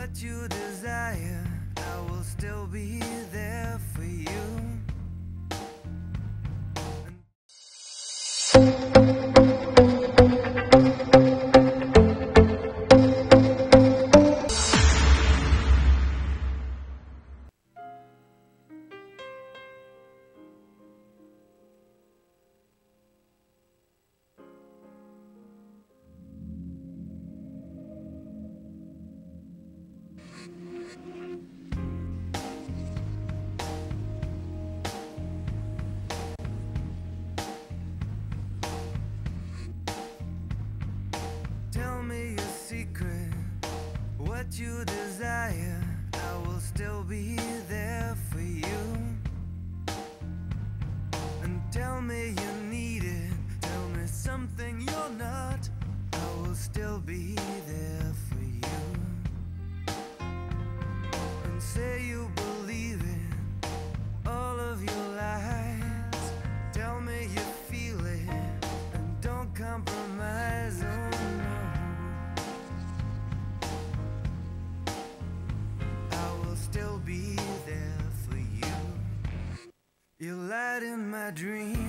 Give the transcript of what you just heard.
what you desire, I will still be there for you. Tell me your secret, what you desire, I will still be there for you. And tell me you need it, tell me something you're not, I will still be there for you. And say you believe in all of your lies, tell me you feel it, and don't compromise, oh no. Still be there for you. You light in my dreams.